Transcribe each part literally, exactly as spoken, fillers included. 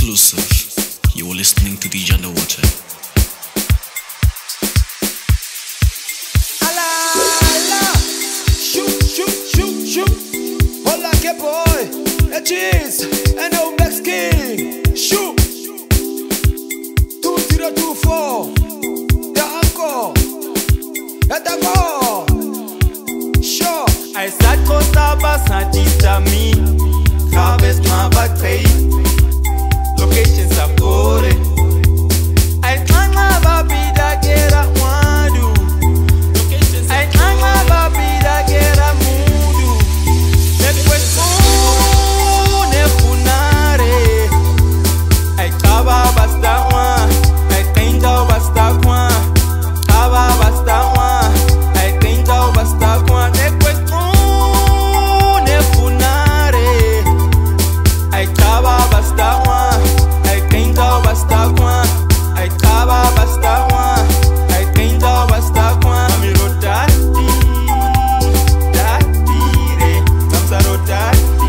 Exclusive. You're listening to D J Underwater. Ala, ala. Shoot, shoot, shoot, shoot. Hola, que boy. A Chizz. And no MaxKing. Shoot. Two zero two four. The uncle. At the ball. Sure. I sat costa basatista me. Harvest my battery. Location support. I can't have a bit I get a wadu. I can't have a bit I get a mudu. Después une funare. I kaba basta one. I think I basta one. Kaba basta one. I think I basta one. Después une funare. I kaba basta one. Basta kwa, I kaba basta kwa, I think I basta kwa. Mami ro dati, dati re, namsa ro dati,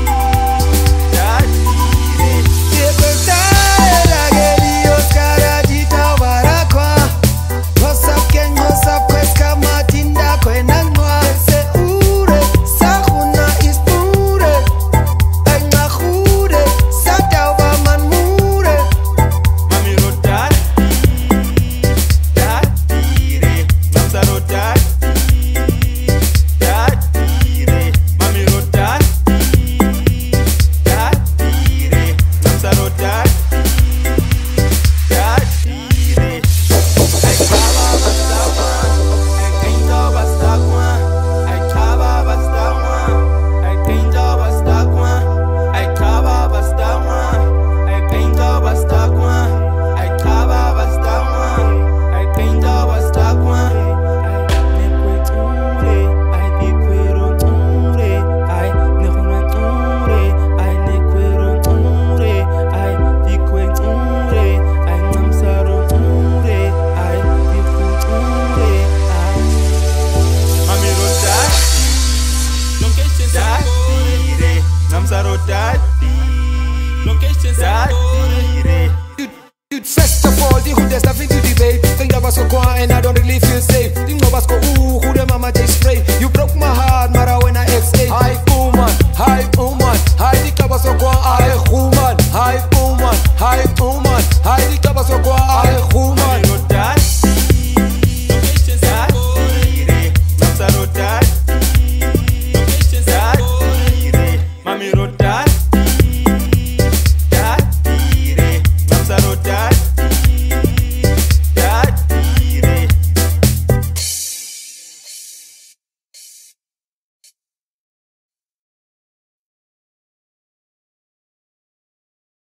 dati re. Tieko tae la geli Oscara jita warakwa. What's up Ken, what's up kweska matinda kwena ngwa. Se ure, sakuna is pure. Enga khude, sata uba man mure. Dude, first of all, the hood there's nothing to debate. Think that was go and I don't really feel safe. Think no was go ooh, who the